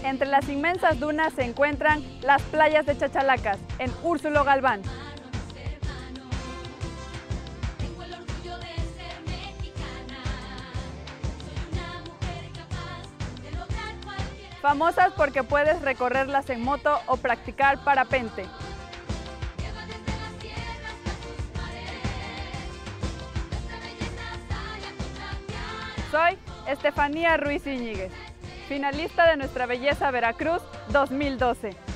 Entre las inmensas dunas se encuentran las playas de Chachalacas, en Úrsulo Galván. Famosas porque puedes recorrerlas en moto o practicar parapente. Soy Estefanía Ruiz Íñiguez, finalista de Nuestra Belleza Veracruz 2012.